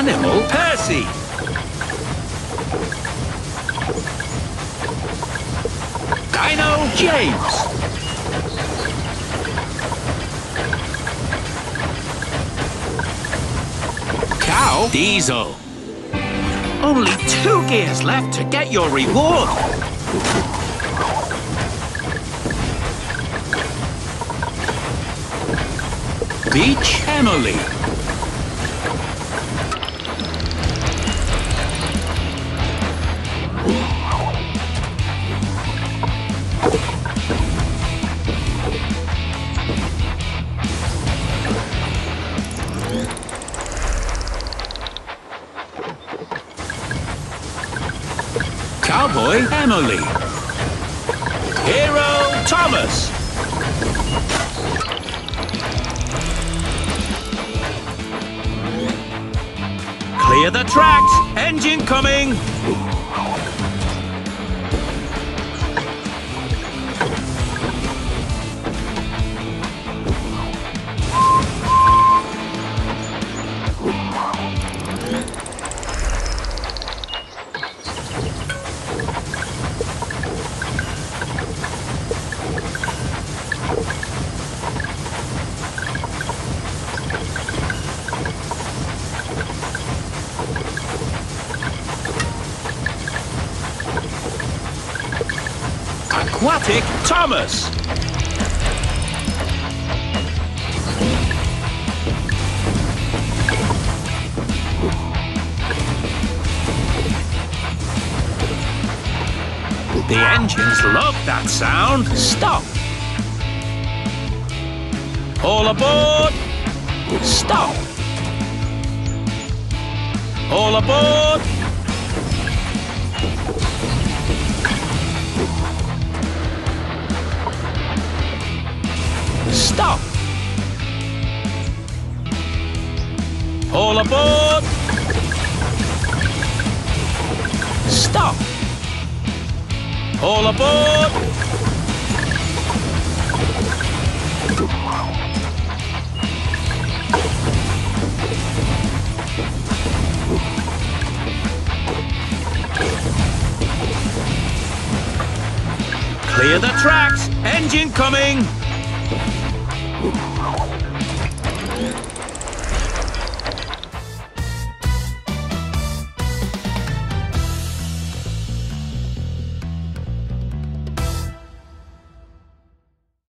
Animal Percy. Dino James. Cow Diesel. Only 2 gears left to get your reward. Beach Emily. Cowboy Emily. Hero Thomas. Clear the tracks. Engine coming. Aquatic Thomas. The engines love that sound. Stop. All aboard. Stop. All aboard. Stop. All aboard. Stop. All aboard. Clear the tracks. Engine coming.